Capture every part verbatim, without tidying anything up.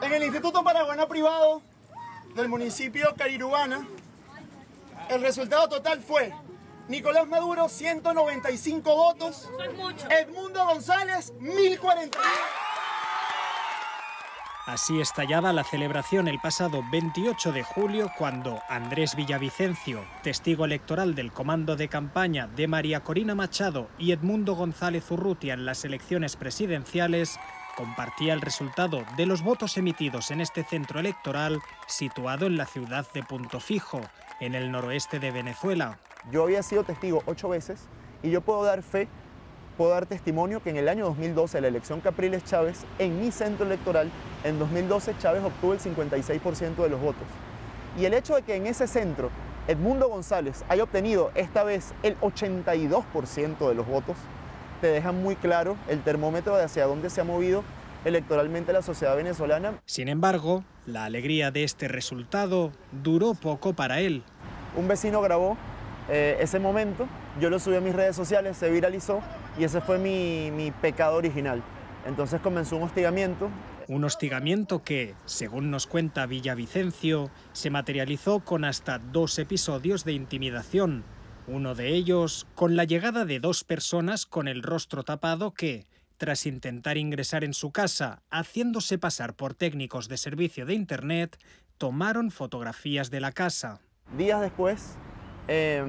En el Instituto Paraguaná Privado del municipio Carirubana, el resultado total fue Nicolás Maduro, ciento noventa y cinco votos, Edmundo González, mil cuarenta y uno. Así estallaba la celebración el pasado veintiocho de julio cuando Andrés Villavicencio, testigo electoral del comando de campaña de María Corina Machado y Edmundo González Urrutia en las elecciones presidenciales, compartía el resultado de los votos emitidos en este centro electoral situado en la ciudad de Punto Fijo, en el noroeste de Venezuela. Yo había sido testigo ocho veces y yo puedo dar fe, puedo dar testimonio que en el año dos mil doce, la elección Capriles Chávez, en mi centro electoral, en dos mil doce Chávez obtuvo el cincuenta y seis por ciento de los votos. Y el hecho de que en ese centro Edmundo González haya obtenido esta vez el ochenta y dos por ciento de los votos, te deja muy claro el termómetro de hacia dónde se ha movido electoralmente la sociedad venezolana. Sin embargo, la alegría de este resultado duró poco para él. Un vecino grabó eh, ese momento, yo lo subí a mis redes sociales, se viralizó y ese fue mi, mi pecado original. Entonces comenzó un hostigamiento. Un hostigamiento que, según nos cuenta Villavicencio, se materializó con hasta dos episodios de intimidación. Uno de ellos con la llegada de dos personas con el rostro tapado que, tras intentar ingresar en su casa haciéndose pasar por técnicos de servicio de Internet, tomaron fotografías de la casa. Días después, eh,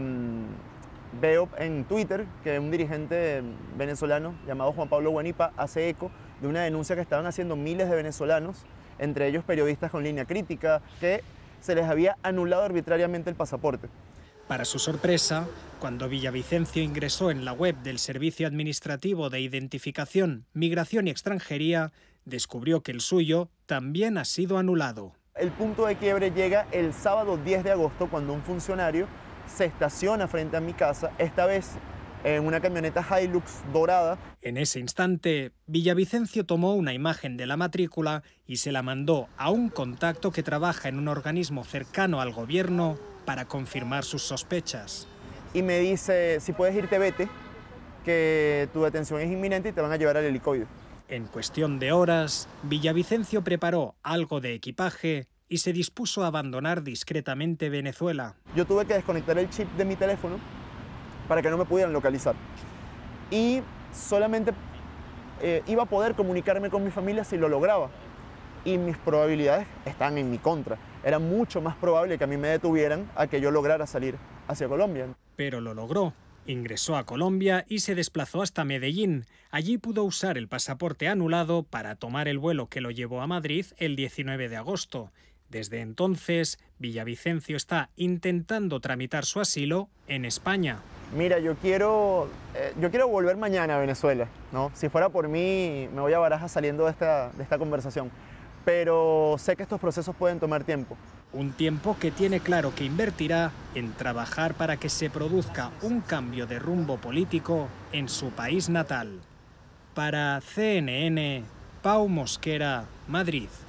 veo en Twitter que un dirigente venezolano llamado Juan Pablo Guanipa hace eco de una denuncia que estaban haciendo miles de venezolanos, entre ellos periodistas con línea crítica, que se les había anulado arbitrariamente el pasaporte. Para su sorpresa, cuando Villavicencio ingresó en la web del Servicio Administrativo de Identificación, Migración y Extranjería, descubrió que el suyo también ha sido anulado. El punto de quiebre llega el sábado diez de agosto cuando un funcionario se estaciona frente a mi casa, esta vez en una camioneta Hilux dorada. En ese instante, Villavicencio tomó una imagen de la matrícula y se la mandó a un contacto que trabaja en un organismo cercano al gobierno para confirmar sus sospechas. Y me dice, si puedes irte, vete, que tu detención es inminente y te van a llevar al helicoide. En cuestión de horas, Villavicencio preparó algo de equipaje y se dispuso a abandonar discretamente Venezuela. Yo tuve que desconectar el chip de mi teléfono para que no me pudieran localizar. Y solamente eh, iba a poder comunicarme con mi familia si lo lograba. Y mis probabilidades están en mi contra. Era mucho más probable que a mí me detuvieran a que yo lograra salir hacia Colombia. Pero lo logró. Ingresó a Colombia y se desplazó hasta Medellín. Allí pudo usar el pasaporte anulado para tomar el vuelo que lo llevó a Madrid el diecinueve de agosto. Desde entonces, Villavicencio está intentando tramitar su asilo en España. Mira, yo quiero, eh, yo quiero volver mañana a Venezuela, ¿no? Si fuera por mí, me voy a Barajas saliendo de esta, de esta conversación. Pero sé que estos procesos pueden tomar tiempo. Un tiempo que tiene claro que invertirá en trabajar para que se produzca un cambio de rumbo político en su país natal. Para C N N, Pau Mosquera, Madrid.